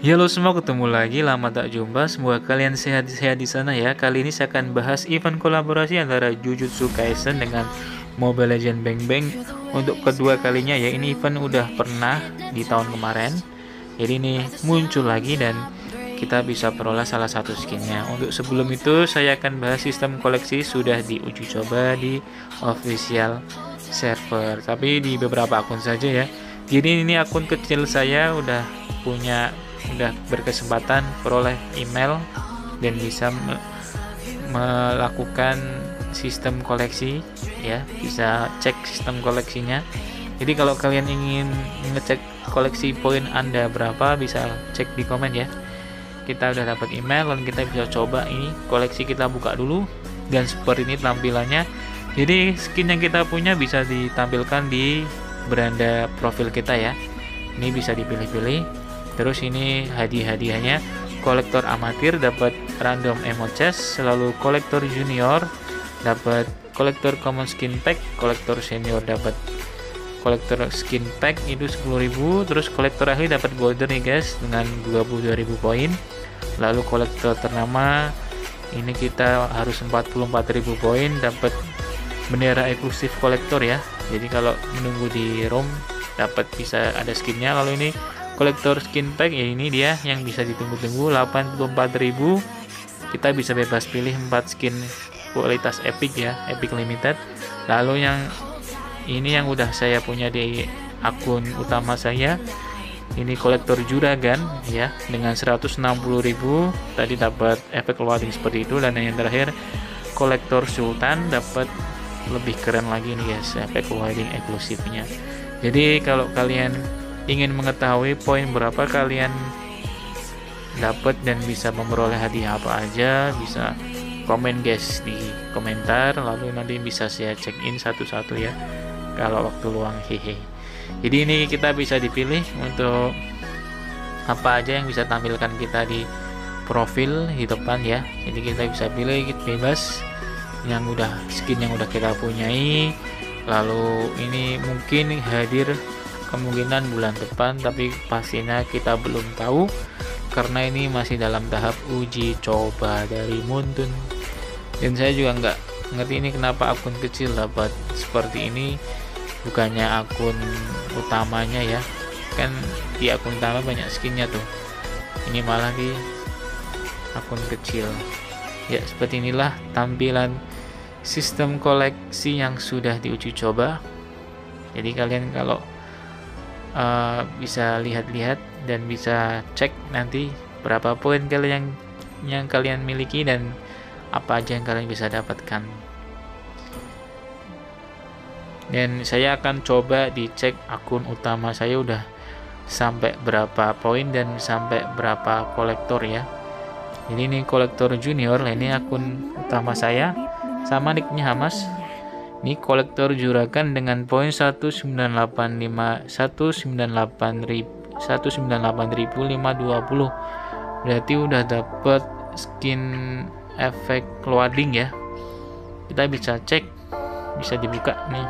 Ya halo semua, ketemu lagi, lama tak jumpa. Semoga kalian sehat-sehat di sana ya. Kali ini saya akan bahas event kolaborasi antara Jujutsu Kaisen dengan Mobile Legends Bang Bang untuk kedua kalinya ya. Ini event udah pernah di tahun kemarin. Jadi ini muncul lagi dan kita bisa peroleh salah satu skinnya. Untuk sebelum itu saya akan bahas sistem koleksi sudah diuji coba di official server, tapi di beberapa akun saja ya. Jadi ini akun kecil saya udah berkesempatan peroleh email dan bisa melakukan sistem koleksi ya, bisa cek sistem koleksinya. Jadi kalau kalian ingin ngecek koleksi poin Anda berapa, bisa cek di komen ya. Kita udah dapat email dan kita bisa coba ini koleksi, kita buka dulu dan seperti ini tampilannya. Jadi skin yang kita punya bisa ditampilkan di beranda profil kita ya. Ini bisa dipilih-pilih. Terus ini hadiah-hadiahnya: kolektor amatir dapat random emote chest, selalu kolektor junior dapat kolektor common skin pack, kolektor senior dapat kolektor skin pack itu 10.000, terus kolektor ahli dapat golden nih guys dengan 22.000 poin. Lalu kolektor ternama ini kita harus 44.000 poin dapat bendera eksklusif kolektor ya. Jadi kalau menunggu di room dapat bisa ada skinnya. Lalu ini kolektor skin pack ya, ini dia yang bisa ditunggu-tunggu 84.000. Kita bisa bebas pilih 4 skin kualitas epic ya, epic limited. Lalu yang ini yang udah saya punya di akun utama saya, ini kolektor juragan ya dengan 160.000 tadi dapat efek loading seperti itu. Dan yang terakhir kolektor sultan dapat lebih keren lagi nih guys, efek loading eksklusifnya. Jadi kalau kalian ingin mengetahui poin berapa kalian dapat dan bisa memperoleh hadiah apa aja, bisa komen guys di komentar, lalu nanti bisa saya check in satu-satu ya kalau waktu luang, hehe. Jadi ini kita bisa dipilih untuk apa aja yang bisa tampilkan kita di profil di depan ya. Jadi kita bisa pilih bebas yang udah skin yang udah kita punyai. Lalu ini mungkin hadir kemungkinan bulan depan, tapi pastinya kita belum tahu karena ini masih dalam tahap uji coba dari Muntun. Dan saya juga nggak ngerti ini kenapa akun kecil dapat seperti ini, bukannya akun utamanya ya. Kan di akun utama banyak skinnya tuh, ini malah di akun kecil ya. Seperti inilah tampilan sistem koleksi yang sudah diuji coba. Jadi kalian kalau bisa lihat-lihat dan bisa cek nanti berapa poin kalian yang kalian miliki dan apa aja yang kalian bisa dapatkan. Dan saya akan coba dicek akun utama saya udah sampai berapa poin dan sampai berapa kolektor ya. Jadi ini kolektor junior, ini akun utama saya sama nicknya Hamas. Ini kolektor juragan dengan poin 198.520. Berarti udah dapet skin efek loading ya. Kita bisa cek, bisa dibuka nih.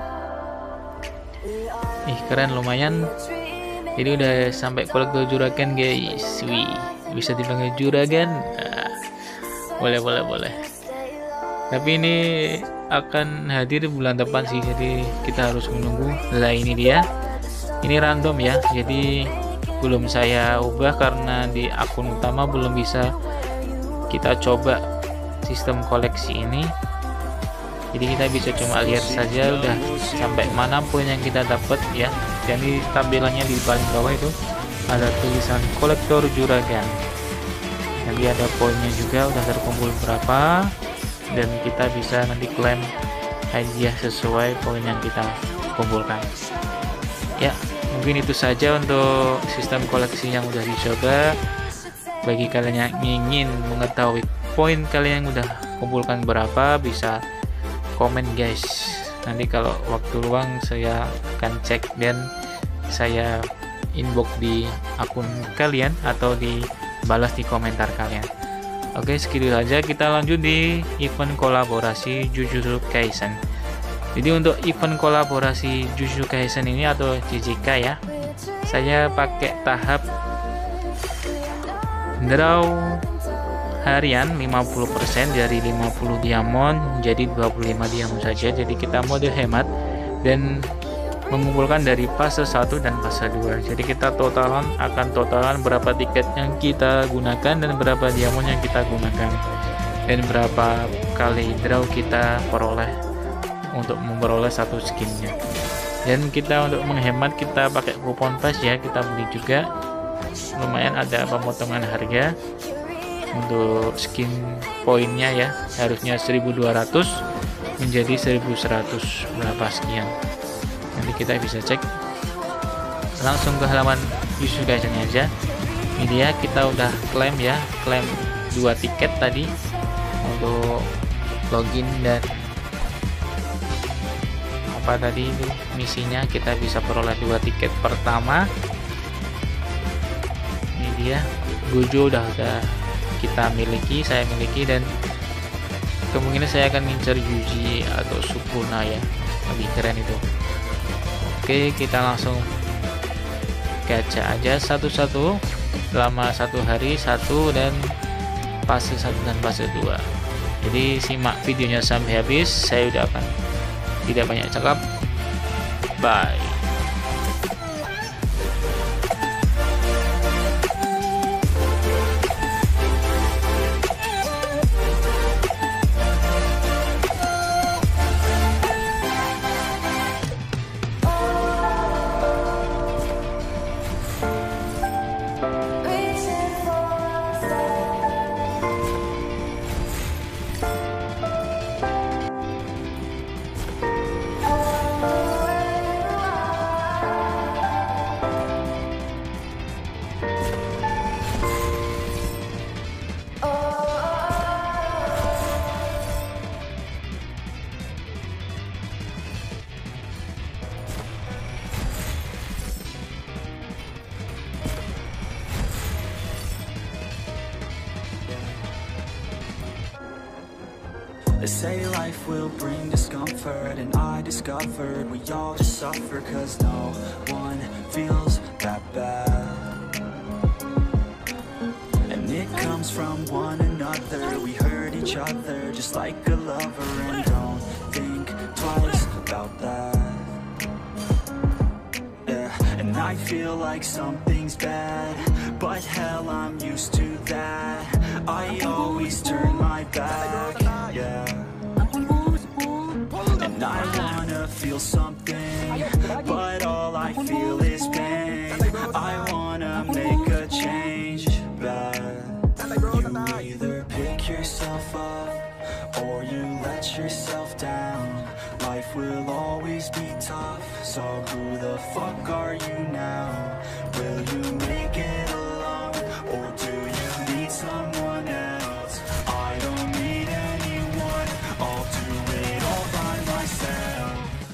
Keren, lumayan. Jadi udah sampai kolektor juragan guys. Wih, bisa dipanggil juragan. Boleh. Tapi ini akan hadir bulan depan sih, jadi kita harus menunggu. Lah ini dia, ini random ya, jadi belum saya ubah karena di akun utama belum bisa kita coba sistem koleksi ini. Jadi kita bisa cuma lihat saja udah sampai mana poin yang kita dapat ya. Jadi tampilannya di paling bawah itu ada tulisan kolektor juragan, nanti ada poinnya juga udah terkumpul berapa, dan kita bisa nanti klaim hadiah sesuai poin yang kita kumpulkan ya. Mungkin itu saja untuk sistem koleksi yang udah dicoba. Bagi kalian yang ingin mengetahui poin kalian yang udah kumpulkan berapa, bisa komen guys. Nanti kalau waktu luang saya akan cek dan saya inbox di akun kalian atau dibalas di komentar kalian. Oke, segitu saja. Kita lanjut di event kolaborasi Jujutsu Kaisen. Jadi untuk event kolaborasi Jujutsu Kaisen ini atau JJK ya, saya pakai tahap Draw harian 50% dari 50 diamond jadi 25 diamond saja. Jadi kita mode hemat dan mengumpulkan dari fase 1 dan fase 2. Jadi kita akan totalan berapa tiket yang kita gunakan dan berapa diamond yang kita gunakan dan berapa kali draw kita peroleh untuk memperoleh satu skinnya. Dan kita untuk menghemat kita pakai kupon flash ya, kita beli juga, lumayan ada pemotongan harga untuk skin poinnya ya, harusnya 1200 menjadi 1100 berapa sekian. Nanti kita bisa cek langsung ke halaman user guide-nya aja. Ini dia, kita udah klaim ya, klaim 2 tiket tadi untuk login dan apa tadi itu misinya. Kita bisa peroleh 2 tiket pertama. Ini dia, Gojo udah kita miliki, saya miliki, dan kemungkinan saya akan ngincer Yuji atau Sukuna ya, lebih keren itu. Oke, kita langsung gacha aja satu-satu selama 1 hari 1 dan fase 1 dan fase 2. Jadi simak videonya sampai habis, saya udah akan tidak banyak cakap. Bye. They say life will bring discomfort, and I discovered we all just suffer, cause no one feels that bad. And it comes from one another, we hurt each other just like a lover, and don't think twice about that. Yeah, and I feel like something's bad, but hell, I'm used to that. I always turn my back, yeah. And I wanna feel something, but all I feel is pain. I wanna make a change, but you either pick yourself up or you let yourself down. Life will always be tough, so who the fuck are you now? Will you make it alone, or do you need someone else? I don't need anyone, I'll do it all by myself.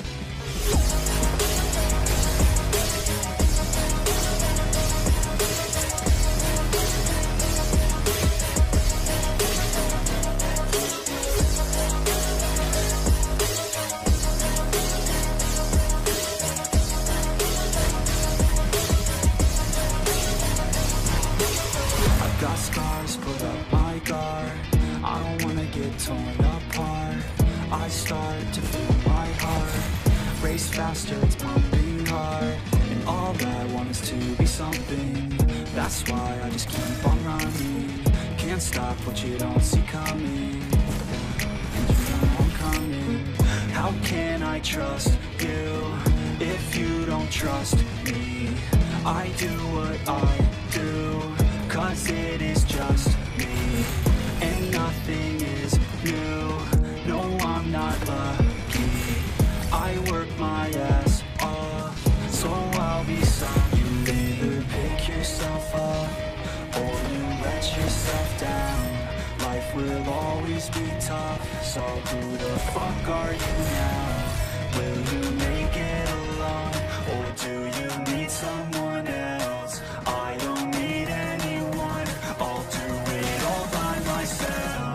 Got scars, put up my guard. I don't wanna get torn apart. I start to feel my heart race faster, it's pumping hard. And all I want is to be something. That's why I just keep on running. Can't stop what you don't see coming, and you know I'm coming. How can I trust you if you don't trust me? I do what I do, cause it is just me, and nothing is new. No, I'm not lucky. I work my ass off, so I'll be some. You either pick yourself up, or you let yourself down. Life will always be tough, so who the fuck are you now? Will you make it alone, or do you need someone else? I don't need anyone, I'll do it all by myself.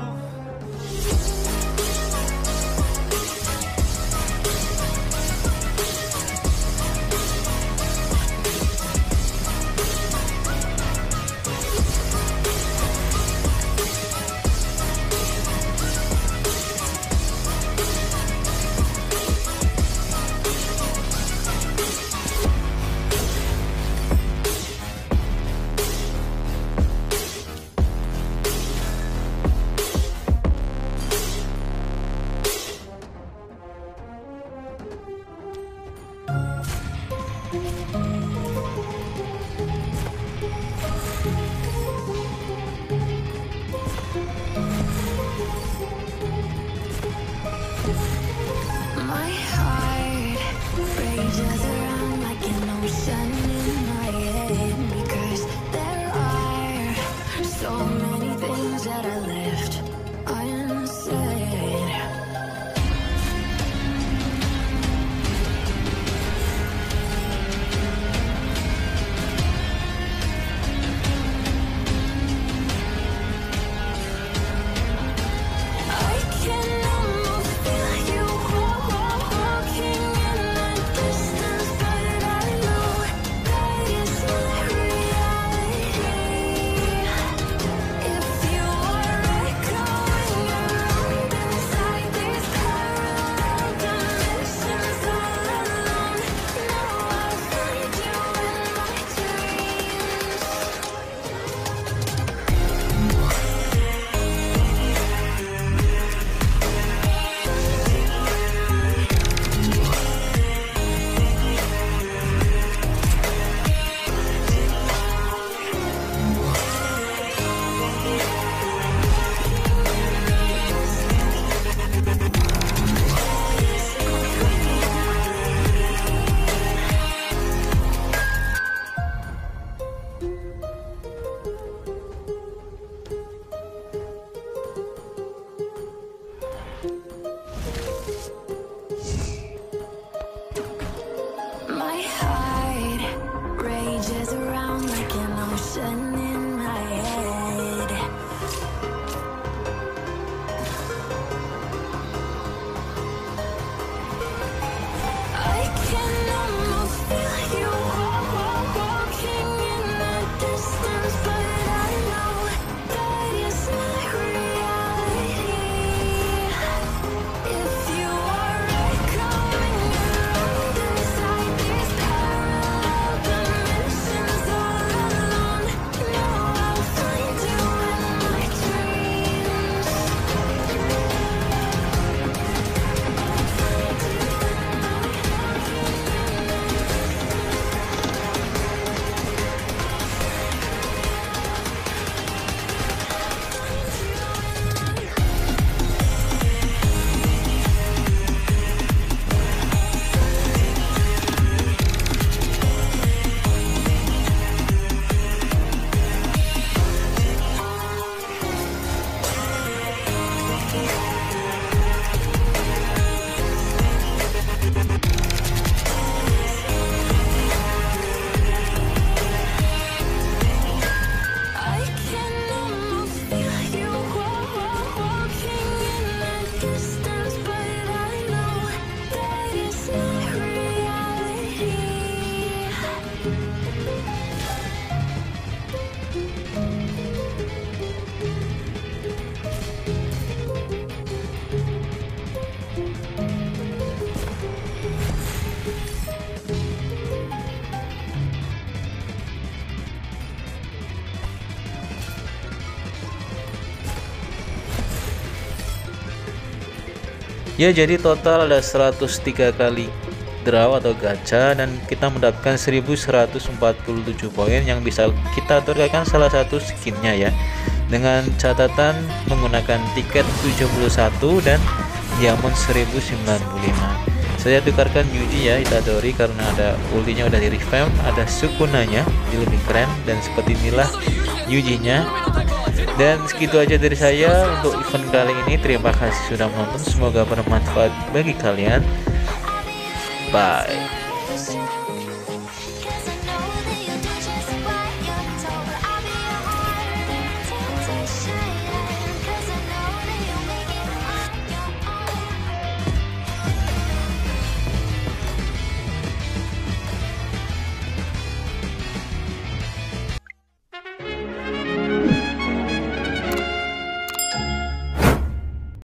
Ya, jadi total ada 103 kali draw atau gacha dan kita mendapatkan 1147 poin yang bisa kita torkan salah satu skinnya ya, dengan catatan menggunakan tiket 71 dan diamond 1095. Saya tukarkan Yuji ya, Itadori, karena ada ultinya udah di revamp, ada Sukunanya jadi lebih keren, dan seperti inilah Yujinya. Dan segitu aja dari saya untuk event kali ini. Terima kasih sudah menonton, semoga bermanfaat bagi kalian. Bye.